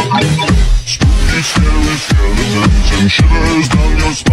Spooky, scary skeletons and shivers down your spine.